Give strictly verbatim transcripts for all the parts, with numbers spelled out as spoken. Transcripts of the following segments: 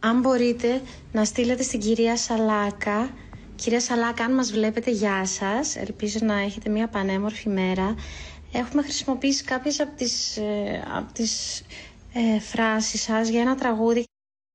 Αν μπορείτε να στείλετε στην κυρία Σαλάκα. Κυρία Σαλάκα, αν μας βλέπετε, γεια σας. Ελπίζω να έχετε μια πανέμορφη μέρα. Έχουμε χρησιμοποιήσει κάποιες από τις, ε, από τις ε, φράσεις σας για ένα τραγούδι.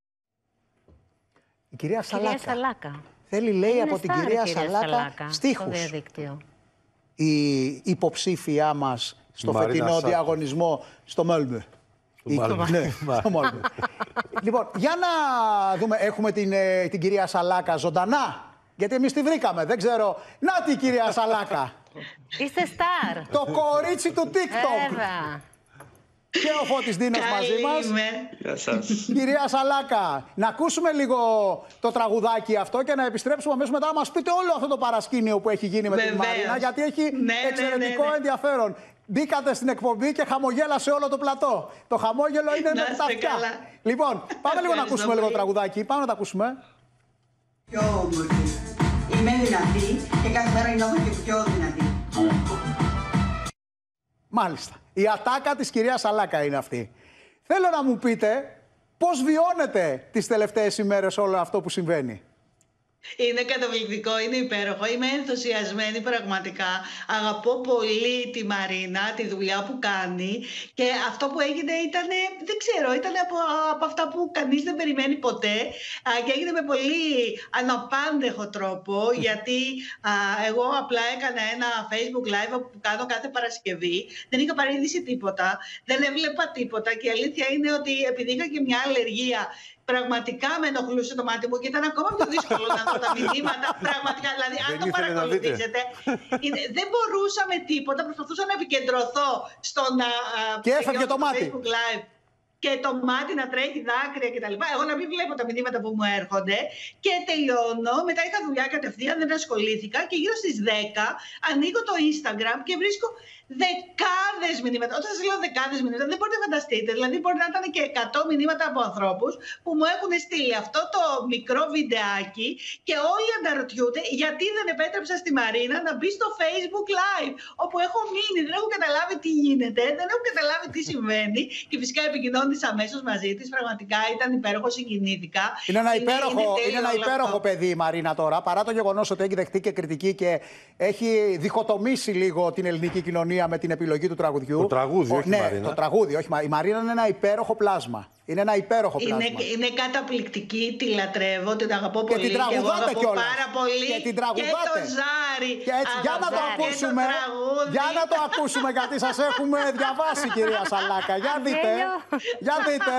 Η κυρία Σαλάκα. Κυρία Σαλάκα. Θέλει, λέει, είναι από την στάρ, κυρία, κυρία Σαλάκα, Σαλάκα στίχους. στο διαδίκτυο. Η υποψήφια μας στο Μαρίνα φετινό Σάκη. διαγωνισμό στο Μέλμε. Ναι, στο Μέλμε. Λοιπόν, για να δούμε, έχουμε την, ε, την κυρία Σαλάκα ζωντανά. Γιατί εμείς τη βρήκαμε, δεν ξέρω. Να τη κυρία Σαλάκα. Είστε στάρ. Το κορίτσι του TikTok. Βέβαια. Και ο Φώτης Δίνος μαζί μας. Γεια σας. Κυρία Σαλάκα, να ακούσουμε λίγο το τραγουδάκι αυτό και να επιστρέψουμε αμέσως μετά να μας πείτε όλο αυτό το παρασκήνιο που έχει γίνει με Βεβαίως. την Μαρίνα, γιατί έχει Ναι, εξαιρετικό ναι, ναι, ναι. ενδιαφέρον. Μπήκατε στην εκπομπή και χαμογέλασε όλο το πλατό. Το χαμόγελο είναι Να με τα είστε αυτιά. καλά. Λοιπόν, πάμε λίγο να Ευχαριστώ ακούσουμε λίγο πολύ. τραγουδάκι. Πάμε να τα ακούσουμε. Πιο όμορφη. Είμαι δυνατή και κάθε μέρα νιώθω και πιο δυνατή. Μάλιστα. Η ατάκα της κυρίας Σαλάκα είναι αυτή. Θέλω να μου πείτε πώς βιώνετε τις τελευταίες ημέρες όλο αυτό που συμβαίνει. Είναι καταπληκτικό, είναι υπέροχο. Είμαι ενθουσιασμένη πραγματικά. Αγαπώ πολύ τη Μαρίνα, τη δουλειά που κάνει. Και αυτό που έγινε ήταν, δεν ξέρω, ήταν από, από αυτά που κανείς δεν περιμένει ποτέ. Α, και έγινε με πολύ αναπάντεχο τρόπο, γιατί α, εγώ απλά έκανα ένα Facebook Live που κάνω κάθε Παρασκευή. Δεν είχα παρήδηση τίποτα, δεν έβλεπα τίποτα. Και η αλήθεια είναι ότι επειδή είχα και μια αλλεργία, πραγματικά με ενοχλούσε το μάτι μου και ήταν ακόμα πιο δύσκολο να δω τα μηνύματα. Πραγματικά, δηλαδή, αν το παρακολουθήσετε, είναι, δεν μπορούσα με τίποτα. Προσπαθούσα να επικεντρωθώ στο να. Και έφευγε το μάτι. Facebook Live. Και το μάτι να τρέχει δάκρυα κτλ. Εγώ να μην βλέπω τα μηνύματα που μου έρχονται. Και τελειώνω. Μετά είχα δουλειά κατευθείαν, δεν ασχολήθηκα. Και γύρω στις δέκα ανοίγω το Instagram και βρίσκω δεκάδες μηνύματα. Όταν σας λέω δεκάδες μηνύματα, δεν μπορείτε να φανταστείτε. Δηλαδή, μπορεί να ήταν και εκατό μηνύματα από ανθρώπους που μου έχουν στείλει αυτό το μικρό βιντεάκι και όλοι αναρωτιούνται γιατί δεν επέτρεψα στη Μαρίνα να μπει στο Facebook Live. Όπου έχω μείνει, δεν έχω καταλάβει τι γίνεται, δεν έχω καταλάβει τι συμβαίνει. Και φυσικά επικοινώνησα αμέσως μαζί της. Πραγματικά ήταν υπέροχο, συγκινήθηκα. Είναι ένα υπέροχο, είναι, είναι ένα υπέροχο παιδί η Μαρίνα τώρα, παρά το γεγονός ότι έχει δεχτεί και κριτική και έχει διχοτομήσει λίγο την ελληνική κοινωνία με την επιλογή του τραγουδιού. Το τραγούδι, Ο, όχι ναι, η Μαρίνα. το τραγούδι, όχι. Η Μαρίνα είναι ένα υπέροχο πλάσμα. Είναι ένα υπέροχο πλάσμα. Είναι, είναι καταπληκτική, τη λατρεύω, την αγαπώ Και πολύ. την τραγουδάτε και κιόλας. πάρα πολύ. Και την τραγουδάτε. Και το Ζάρι. Και έτσι, για να το ακούσουμε. Για να το ακούσουμε, γιατί σας έχουμε διαβάσει, κυρία Σαλάκα. Για δείτε. Για δείτε.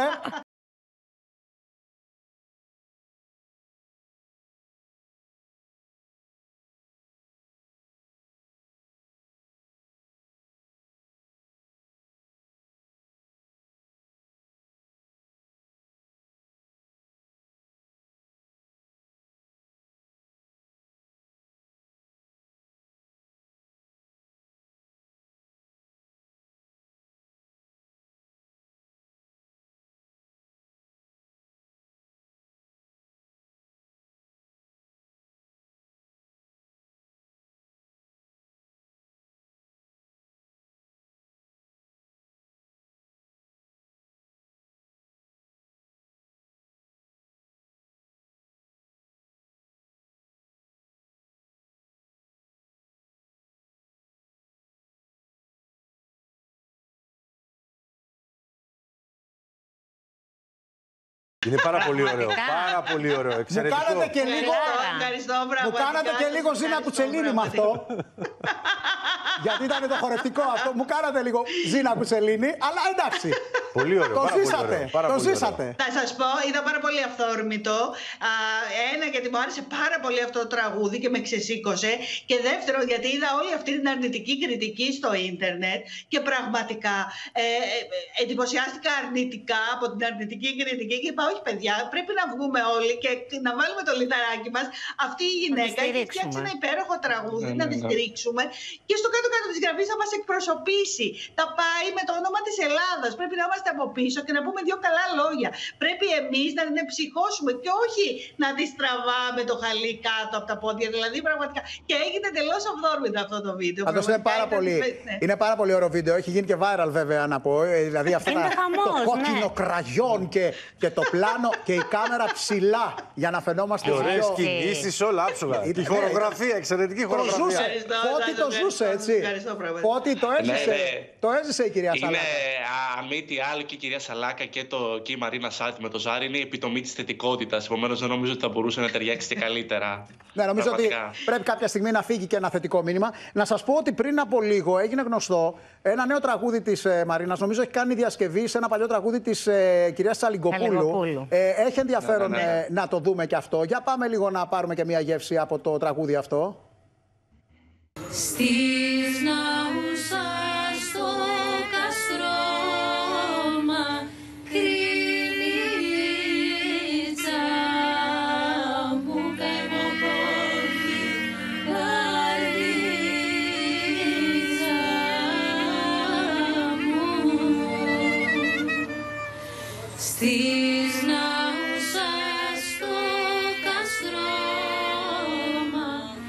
Είναι πάρα πολύ ωραίο. Πάρα πολύ ωραίο. Μου Εξαιρετικό. κάνατε και λίγο, Ευχαριστώ, μου πραγματικά. κάνατε και λίγο Ζήνα Ευχαριστώ, Κουτσελίνη με αυτό. Γιατί ήταν το χορευτικό αυτό. Μου κάνατε λίγο Ζήνα Κουτσελίνη, αλλά εντάξει. Πολύ ωραίο. Το πάρα πολύ ζήσατε. ωραίο, πάρα Το πολύ ωραίο. ζήσατε. Θα σας πω, ήταν πάρα πολύ αυθόρμητο. Α, ένα, γιατί μου άρεσε πάρα πολύ αυτό το τραγούδι και με ξεσήκωσε. Και δεύτερον, γιατί είδα όλη αυτή την αρνητική κριτική στο ίντερνετ και πραγματικά ε, ε, εντυπωσιάστηκα αρνητικά από την αρνητική κριτική και είπα, όχι παιδιά, πρέπει να βγούμε όλοι και να βάλουμε το λιθαράκι μας. Αυτή η γυναίκα έχει φτιάξει ένα υπέροχο τραγούδι, Ναι, να ναι, τη ναι. στηρίξουμε. Και στο κάτω κάτω της γραφής θα μας εκπροσωπήσει. Θα πάει με το όνομα της Ελλάδας. Πρέπει να είμαστε από πίσω και να πούμε δύο καλά λόγια. Πρέπει εμείς να την ψυχώσουμε και όχι να τη στραβάμε το χαλί κάτω από τα πόδια. Δηλαδή πραγματικά. Και έγινε τελώς αυθόρμητα αυτό το βίντεο. Πάντως είναι πάρα πολύ, ναι. είναι πάρα πολύ ωραίο βίντεο. Έχει γίνει και viral βέβαια να πω. Δηλαδή αυτά τα, το κόκκινο ναι. κραγιόν και, και το πλάνο και η κάμερα ψηλά για να φαινόμαστε. Και ωραίες κινήσεις όλα άψογα. Η χορογραφία, εξαιρετική χορογραφία. Πότι το ζούσε, έτσι. Πότι το έζησε. Το έζησε η κυρία Σαλάκα. Είναι, αν μη τι άλλο, και η κυρία Σαλάκα και, το, και η Μαρίνα Σάτι με το Ζάρι είναι η επιτομή της θετικότητας. Επομένως δεν νομίζω ότι θα μπορούσε να ταιριάξει και καλύτερα. Ναι, νομίζω πραγματικά. Ότι πρέπει κάποια στιγμή να φύγει και ένα θετικό μήνυμα. Να σας πω ότι πριν από λίγο έγινε γνωστό ένα νέο τραγούδι της ε, Μαρίνας. Νομίζω έχει κάνει διασκευή σε ένα παλιό τραγούδι της ε, κυρίας Τσαλιγκοπούλου. Ε, έχει ενδιαφέρον ναι, ναι, ναι. Ε, να το δούμε και αυτό. Για πάμε λίγο να πάρουμε και μια γεύση από το τραγούδι αυτό. Στις ναούσα στο καστρώμα κρίνιτσα μου καημοπόρφη καρδίτσα μου. Στις ναούσα στο καστρώμα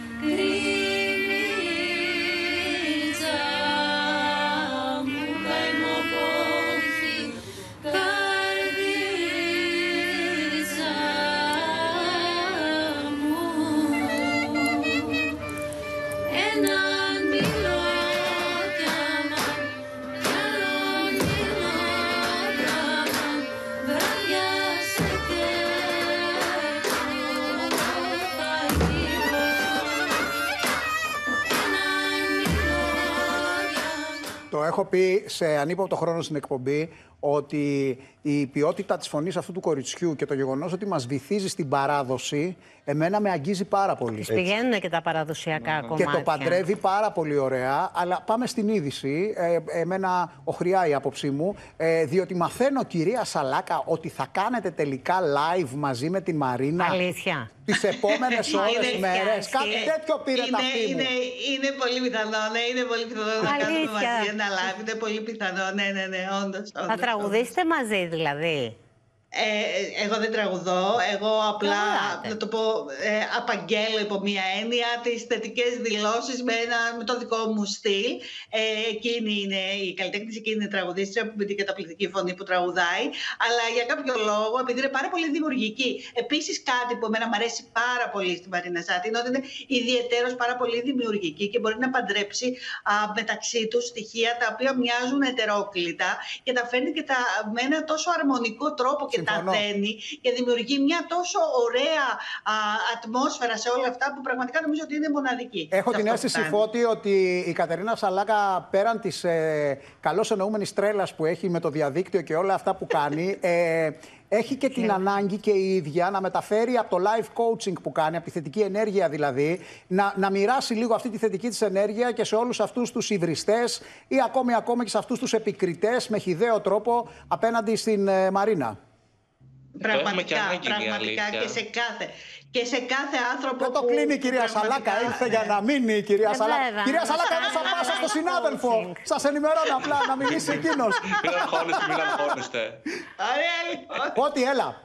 Το έχω πει σε ανύποπτο χρόνο στην εκπομπή ότι η ποιότητα της φωνής αυτού του κοριτσιού και το γεγονός ότι μας βυθίζει στην παράδοση, εμένα με αγγίζει πάρα πολύ. Τις πηγαίνουν και τα παραδοσιακά mm. κομμάτια. Και το παντρεύει πάρα πολύ ωραία, αλλά πάμε στην είδηση. Ε, εμένα οχριά η άποψή μου, ε, διότι μαθαίνω, κυρία Σαλάκα, ότι θα κάνετε τελικά live μαζί με την Μαρίνα. Αλήθεια. Τις επόμενες ώρες, μέρες. Κάτι τέτοιο πήρε τα αυτή μου. Είναι, είναι πολύ πιθανό, ναι, είναι πολύ πιθανό να κάνουμε μαζί ένα live. Είναι πολύ πιθανό, ναι, ναι, ναι, όντως. Θα τραγουδήσετε μαζί δηλαδή. Ε, εγώ δεν τραγουδώ, εγώ απλά, να το πω, ε, απαγγέλω υπό μία έννοια τις θετικές δηλώσεις με, ένα, με το δικό μου στυλ. Ε, εκείνη είναι η καλλιτέχνης, εκείνη είναι η τραγουδίστρια που με την καταπληκτική φωνή που τραγουδάει, αλλά για κάποιο λόγο, επειδή είναι πάρα πολύ δημιουργική. Επίσης κάτι που εμένα μου αρέσει πάρα πολύ στη Μαρίνα Σάτι είναι ότι είναι ιδιαιτέρως πάρα πολύ δημιουργική και μπορεί να παντρέψει α, μεταξύ τους στοιχεία τα οποία μοιάζουν ετερόκλητα και τα φέρνει και τα, με ένα τόσο αρμονικό τρόπο και τα δένει και δημιουργεί μια τόσο ωραία α, ατμόσφαιρα σε όλα αυτά που πραγματικά νομίζω ότι είναι μοναδική. Έχω την αίσθηση, Φώτη, ότι η Κατερίνα Σαλάκα, πέραν της ε, καλώς εννοούμενης τρέλας που έχει με το διαδίκτυο και όλα αυτά που κάνει, ε, έχει και την ανάγκη και η ίδια να μεταφέρει από το live coaching που κάνει, από τη θετική ενέργεια δηλαδή, να, να μοιράσει λίγο αυτή τη θετική της ενέργεια και σε όλους αυτούς τους υβριστές ή ακόμη, ακόμη και σε αυτούς τους επικριτές με χυδαίο τρόπο απέναντι στην ε, Μαρίνα. Πραγματικά, πραγματικά και σε κάθε, και σε κάθε άνθρωπο. Δεν το κλείνει η κυρία Σαλάκα, ήρθε για να μείνει η κυρία Σαλάκα. Κυρία Σαλάκα, έδωσα πάσα στο συνάδελφο. Σας ενημερώνω απλά να μιλήσει εκείνος. Μην αγχώνεστε, μην αγχώνεστε. Ωραία, λοιπόν. Ό,τι, έλα.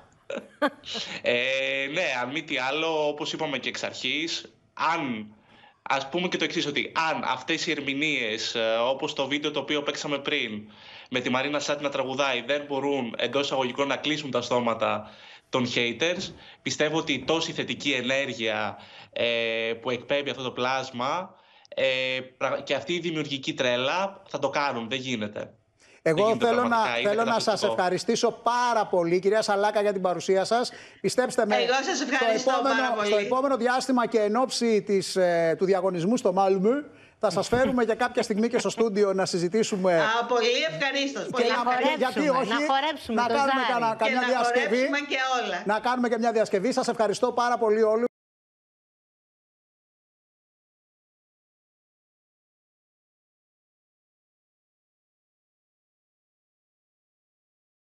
Ε, ναι, αν μη τι άλλο, όπως είπαμε και εξ αρχής, αν, ας πούμε και το εξής, ότι αν αυτές οι ερμηνείες, όπως το βίντεο το οποίο παίξαμε πριν, με τη Μαρίνα Σάτι να τραγουδάει, δεν μπορούν εντός εισαγωγικών να κλείσουν τα στόματα των haters, πιστεύω ότι τόση θετική ενέργεια ε, που εκπέμπει αυτό το πλάσμα ε, και αυτή η δημιουργική τρέλα θα το κάνουν, δεν γίνεται. Εγώ δεν θέλω να, θέλω να σας ευχαριστήσω πάρα πολύ, κυρία Σαλάκα, για την παρουσία σας. Πιστέψτε με, εγώ σας ευχαριστώ στο, επόμενο, πάρα πολύ. στο επόμενο διάστημα και εν ώψη της, ε, του διαγωνισμού στο Μάλμε, θα σας φέρουμε για κάποια στιγμή και στο στούντιο να συζητήσουμε. Α, πολύ ευχαρίστως. Πολύ να, γιατί όχι, να χορέψουμε να το κάνουμε ζάρι. καμιά και διασκευή. Να και όλα. Να κάνουμε και μια διασκευή. Σας ευχαριστώ πάρα πολύ όλους.